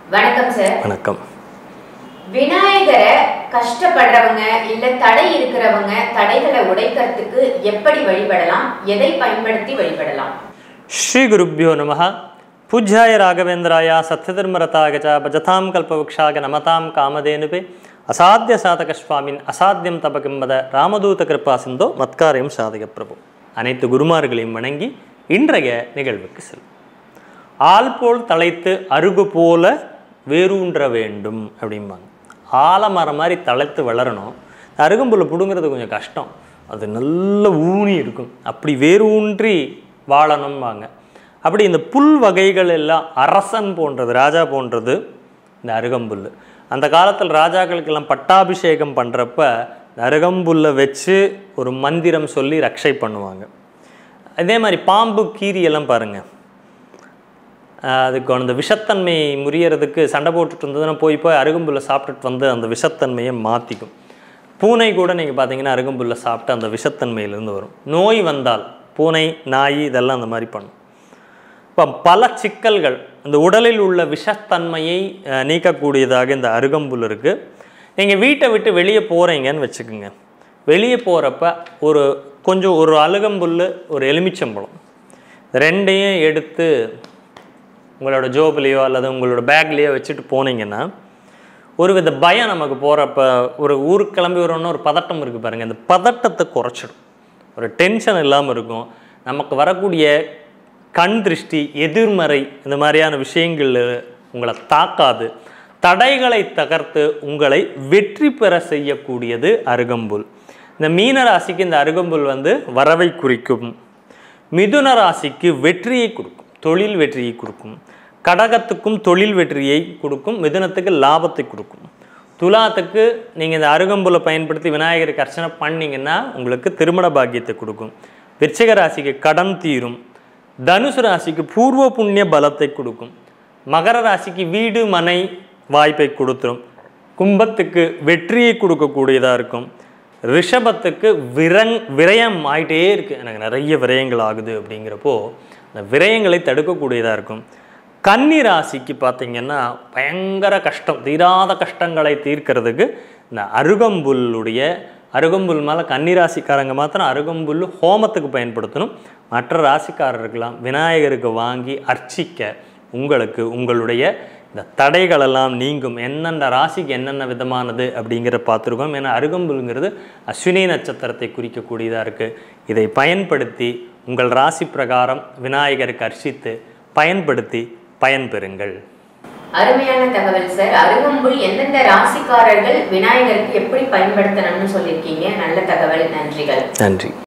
வணக்கம் சார். வணக்கம். விநாயகரை கஷ்டப்படுறவங்க இல்ல தடை இருக்கிறவங்க தடைகளை உடைக்கிறதுக்கு எப்படி வழிபடலாம், எதை பயன்படுத்தி வழிபடலாம்? ஸ்ரீ குருப்யோ நமஹ. பூஜ்யாய ராகவேந்திராய சத்யதர்மரதாய ச பஜதாம் கல்பவக்ஷாக நமதாம் காமதேனுபே அசாத்திய சாதக சுவாமின் அசாத்தியம் தபகிம்பத ராமதூத கிருபா சிந்தோ மத்காரியம் சாதக பிரபு. அனைத்து குருமார்களையும் வணங்கி இன்றைய நிகழ்வுக்கு செல்லும். ஆள் போல் தலைத்து அருகு போல வேரூன்ற வேண்டும் அப்படிம்பாங்க. ஆலமரம் மாதிரி தலைத்து வளரணும். அருகம்புல்லை பிடுங்கிறது கொஞ்சம் கஷ்டம், அது நல்ல ஊனி இருக்கும். அப்படி வேரூன்றி வாழணும்பாங்க. அப்படி இந்த புல் வகைகள் எல்லாம் அரசன் போன்றது, ராஜா போன்றது இந்த அருகம்புல். அந்த காலத்தில் ராஜாக்களுக்கெல்லாம் பட்டாபிஷேகம் பண்ணுறப்ப இந்த அருகம்புல்லை வச்சு ஒரு மந்திரம் சொல்லி ரக்ஷை பண்ணுவாங்க. அதே மாதிரி பாம்பு கீரியெல்லாம் பாருங்கள், அதுக்கு அந்த விஷத்தன்மை முறியறதுக்கு சண்டை போட்டுட்டு இருந்ததுன்னா போய் அருகம்புல்லை சாப்பிட்டுட்டு வந்து அந்த விஷத்தன்மையை மாற்றிக்கும். பூனை கூட நீங்கள் பார்த்தீங்கன்னா அருகம்புல்லை சாப்பிட்டு அந்த விஷத்தன்மையிலேருந்து வரும். நோய் வந்தால் பூனை, நாய் இதெல்லாம் அந்த மாதிரி பண்ணும். இப்போ பல சிக்கல்கள், இந்த உடலில் உள்ள விஷத்தன்மையை நீக்கக்கூடியதாக இந்த அருகம்புல் இருக்குது. நீங்கள் வீட்டை விட்டு வெளியே போகிறீங்கன்னு வச்சுக்கோங்க. வெளியே போகிறப்ப ஒரு அருகம்புல், ஒரு எலுமிச்சம்பழம், ரெண்டையும் எடுத்து உங்களோட ஜோப்லேயோ அல்லது உங்களோட பேக்லேயோ வச்சுட்டு போனீங்கன்னா ஒரு வித பயம் நமக்கு போகிறப்ப, ஒரு ஊருக்கு கிளம்பி வரோன்னா ஒரு பதட்டம் இருக்குது பாருங்கள், இந்த பதட்டத்தை குறைச்சிடும். ஒரு டென்ஷன் இல்லாமல் இருக்கும். நமக்கு வரக்கூடிய கண் திருஷ்டி, எதிர்மறை இந்த மாதிரியான விஷயங்கள் உங்களை தாக்காது. தடைகளை தகர்த்து உங்களை வெற்றி பெற செய்யக்கூடியது அருகம்புல். இந்த மீன ராசிக்கு இந்த அருகம்புல் வரவை குறிக்கும். மிதுன ராசிக்கு வெற்றியை கொடுக்கும், தொழில் வெற்றியை கொடுக்கும். கடகத்துக்கும் தொழில் வெற்றியை கொடுக்கும், மிதுனத்துக்கு லாபத்தை கொடுக்கும். துலாத்துக்கு நீங்கள் இந்த அருகம்புல்லை பயன்படுத்தி விநாயகருக்கு அர்ச்சனை பண்ணிங்கன்னா உங்களுக்கு திருமண பாக்கியத்தை கொடுக்கும். விருச்சிக ராசிக்கு கடன் தீரும். தனுசு ராசிக்கு பூர்வ புண்ணிய பலத்தை கொடுக்கும். மகர ராசிக்கு வீடு மனை வாய்ப்பை கொடுத்துரும். கும்பத்துக்கு வெற்றியை கொடுக்கக்கூடியதாக இருக்கும். ரிஷபத்துக்கு விரயம் ஆகிட்டே இருக்குது, எனக்கு நிறைய விரயங்கள் ஆகுது அப்படிங்கிறப்போ அந்த விரயங்களை தடுக்கக்கூடியதாக இருக்கும். கன்னி ராசிக்கு பார்த்திங்கன்னா பயங்கர கஷ்டம், தீராத கஷ்டங்களை தீர்க்கிறதுக்கு இந்த அருகம்புல் மேலே கன்னி ராசிக்காரங்க மாத்திரம் அருகம்புல் ஹோமத்துக்கு பயன்படுத்தணும். மற்ற ராசிக்காரருக்கெல்லாம் விநாயகருக்கு வாங்கி அர்ச்சிக்க உங்களுக்கு உங்களுடைய இந்த தடைகளெல்லாம் நீங்கும். என்னென்ன ராசிக்கு என்னென்ன விதமானது அப்படிங்கிற பார்த்துருக்கோம். ஏன்னா அருகம்புல்ங்கிறது அஸ்வினி நட்சத்திரத்தை குறிக்கக்கூடியதாக இருக்குது. இதை பயன்படுத்தி உங்கள் ராசி பிரகாரம் விநாயகருக்கு அர்ச்சித்து பயன்படுத்தி பயன்பெறுங்கள். அருமையான தகவல் சார். அருகம்புல் எந்தெந்த ராசிக்காரர்கள் விநாயகருக்கு எப்படி பயன்படுத்தணும்னு சொல்லியிருக்கீங்க. நல்ல தகவல், நன்றிகள். நன்றி.